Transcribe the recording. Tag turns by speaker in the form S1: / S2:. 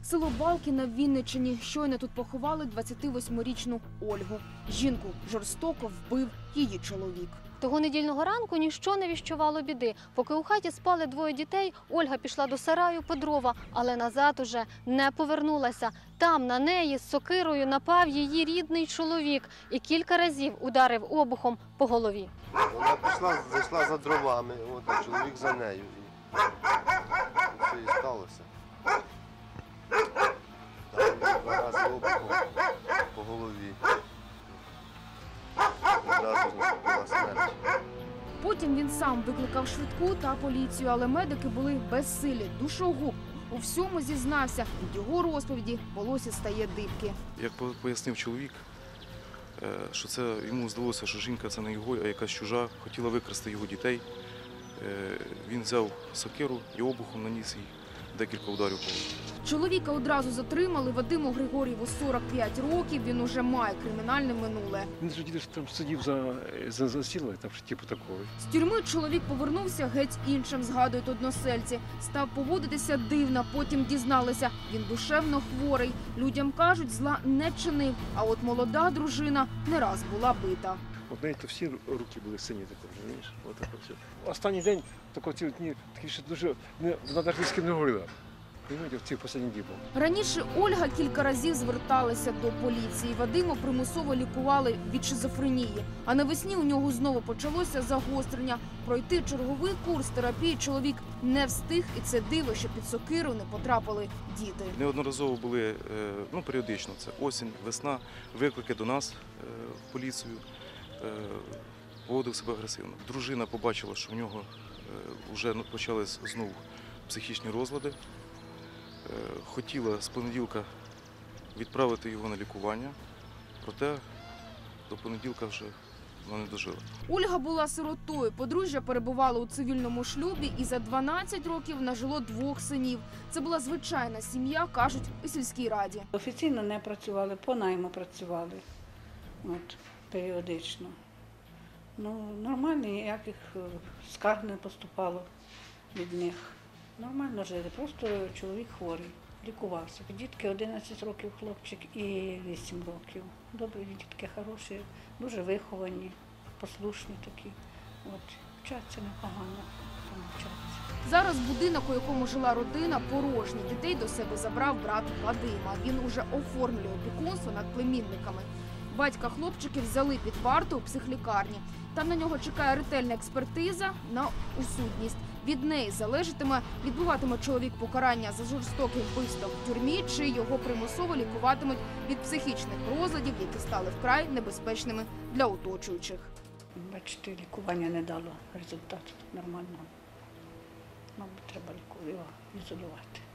S1: Село Балки на Вінниччині. Щойно тут поховали 28-річну Ольгу. Жінку жорстоко вбив її чоловік.
S2: Того недільного ранку ніщо не віщувало біди. Поки у хаті спали двоє дітей, Ольга пішла до сараю по дрова, але назад уже не повернулася. Там на неї з сокирою напав її рідний чоловік і кілька разів ударив обухом по голові.
S3: Вона пішла, зайшла за дровами, а чоловік за нею. І все і сталося. Там два рази обухом по голові. Одразу наступила смерть.
S1: Потім він сам викликав швидку та поліцію, але медики були безсилі. Душогуб у всьому зізнався. Від його розповіді волосся стає дибки.
S4: Як пояснив чоловік, що це йому здалося, що жінка це не його, а якась чужа, хотіла викрасти його дітей. Він взяв сокиру і обухом наніс їй декілька ударів по голові.
S1: Чоловіка одразу затримали. Вадиму Григорєву 45 років, він уже має кримінальне минуле.
S5: Він ж дідусь там сидів за стілою, там типу такого.
S1: З тюрми чоловік повернувся геть іншим, згадують односельці. Став поводитися дивно, потім дізналися, він душевно хворий. Людям кажуть, зла не чинив, а от молода дружина не раз була бита.
S5: От неї то всі руки були сині, розумієш? Отак все. Останній день, ці дні, такі ще дуже, вона навіть ні з ким не говорила. В цих останніх днів.
S1: Раніше Ольга кілька разів зверталася до поліції. Вадима примусово лікували від шизофренії. А навесні у нього знову почалося загострення. Пройти черговий курс терапії чоловік не встиг. І це диво, що під сокиру не потрапили діти.
S4: Неодноразово були, періодично, це осінь, весна, виклики до нас в поліцію. Поводив себе агресивно. Дружина побачила, що в нього вже почались знову психічні розлади. Хотіла з понеділка відправити його на лікування, проте до понеділка вже вона не дожила.
S1: Ольга була сиротою. Подружжя перебувало у цивільному шлюбі і за 12 років нажило 2 синів. Це була звичайна сім'я, кажуть у сільській раді.
S6: Офіційно не працювали, по найму працювали, періодично. Нормально, ніяких скарг не поступало від них. Нормально жили, просто чоловік хворий, лікувався. Дітки 11 років хлопчик і 8 років. Добрі дітки, хороші, дуже виховані, послушні такі. Вчаться непогано, навчаться.
S1: Зараз будинок, у якому жила родина, порожній. Дітей до себе забрав брат Вадима. Він уже оформлює опікунство над племінниками. Батька хлопчиків взяли під варту у психлікарні. Там на нього чекає ретельна експертиза на усудність. Від неї залежатиме, відбуватиме чоловік покарання за жорстоке вбивство в тюрмі, чи його примусово лікуватимуть від психічних розладів, які стали вкрай небезпечними для оточуючих.
S6: Бачите, лікування не дало результату нормального. Мабуть, треба його ізолювати.